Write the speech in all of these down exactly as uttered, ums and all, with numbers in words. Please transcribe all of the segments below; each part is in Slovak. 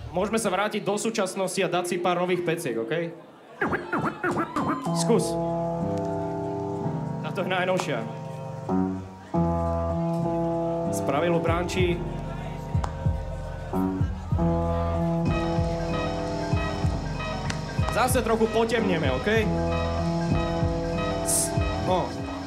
môžeme sa vrátiť do súčasnosti a dať si pár nových peciek, okej? Skús. Táto je najnovšia. Spravilo branči. Zase trochu potemneme, okej? O.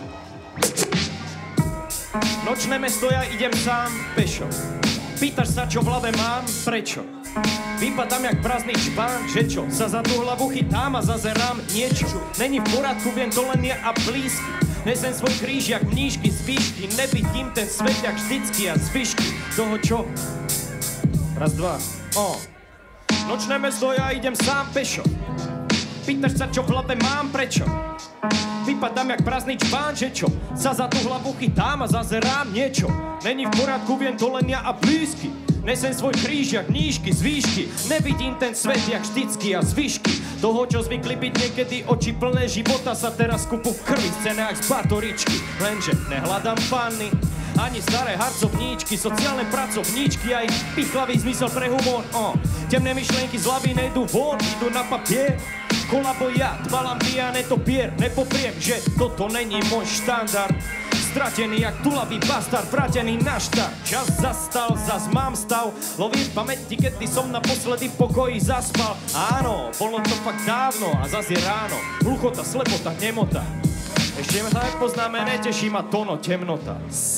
Nočné mesto, ja idem sám pešo. Pýtaš sa, čo v hlave mám, prečo? Vypadám jak prázdny čpán, že čo? Sa za tú hlavu chytám a zazerám niečo. Není v poradku, viem to len ja a blízky. Nesem svoj kríž jak mníšky z výšky. Nevidím ten svet jak vždycky a zvyšky toho čo? Raz, dva, o. Nočné mesto, ja idem sám pešo. Pýtaš sa, čo v hlave mám, prečo? Vypadám jak prázdny čpán, že čo? Sa za tú hlavu chytám a zazerám niečo. Není v poriadku, viem to len ja a blízky. Nesem svoj kríž jak nížky z výšky. Nevidím ten svet jak vždycky a zvyšky toho, čo zvykli byť niekedy oči plné života, sa teraz kupu v krvi scénách z batoričky. Lenže nehľadám panny ani staré harcovníčky, sociálne pracovníčky a ich pichlavý zmysel pre humor. Oh. Temné myšlienky z hlavy nejdú von, idú na papier. Kolabo ja, tvalam ja netopier. Nepopriem, že toto není môj štandard. Stratený jak tulavý bastard, vrátený na štart. Čas zastal, zas mám stav. Lovím v pamäti, kedy som naposledy v pokoji zaspal. Áno, bolo to fakt dávno a zas je ráno. Hluchota, slepota, nemota. Ešte ma nepoznáme, neteší ma tono, temnota.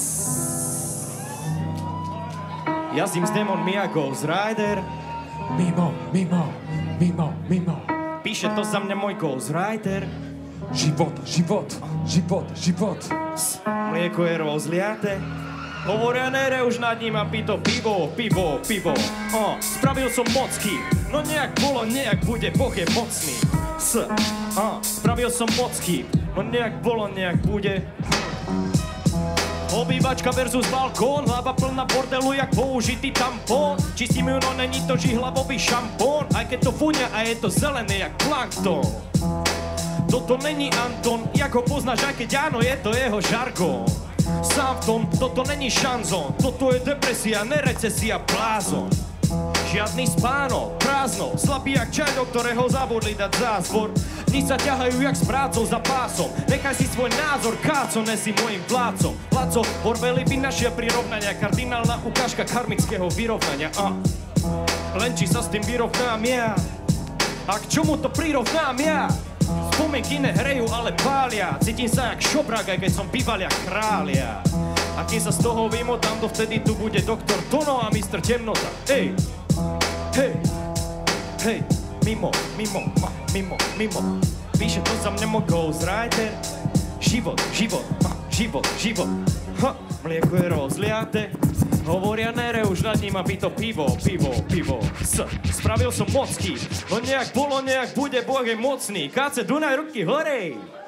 Jazdím s démonmi a Ghost Rider. Mimo, mimo, mimo, mimo. Píše to za mňa môj Ghost Rider. Život, život, život, život. Mlieko je rozliate. Hovoria nere už nad ním a pí to pivo, pivo, pivo. O, spravil som mocky. No nejak bolo, nejak bude, Boh je mocný. S, o, spravil som mocky. No nejak bolo, nejak bude. Obývačka versus balkón, hlava plná bordelu jak použitý tampón. Čistím ju, no není to žihlavový šampón. Aj keď to fuňa a je to zelené jak plankton. Toto není Anton, jak ho poznáš, aj keď áno, je to jeho žargón. Sám v tom, toto není šanzón. Toto je depresia, ne recesia, blázon. Žiadny spánok, prázdno, slabý jak čaj, do ktorého zabudli dať zázvor. Dni sa ťahajú jak s prácou za pásom. Nechaj si svoj názor, káco, nesi môjim vládcom. Vládco, Orwelli by našiel prirovnania, kardinálna ukážka karmického vyrovnania. A len či sa s tým vyrovnám ja, a k čomu to prirovnám ja? Spomienky nehrejú, ale pália. Cítim sa jak šobrák, aj keď som býval jak krália. A kým sa z toho vymotám, dovtedy tu bude doktor Tono a mister Temnota. Ej, hej, hej, mimo, mimo, ma, mimo, mimo. Píše to za mňa môj Ghost Rider. Život, život, ma, život, život. Ha, mlieko je rozliate. Hovoria nere už nad ním a pí to pivo, pivo, pivo. S, spravil som mocky. No nejak bolo, nejak bude, Boh je mocný. Káce, Dunaj, ruky horej.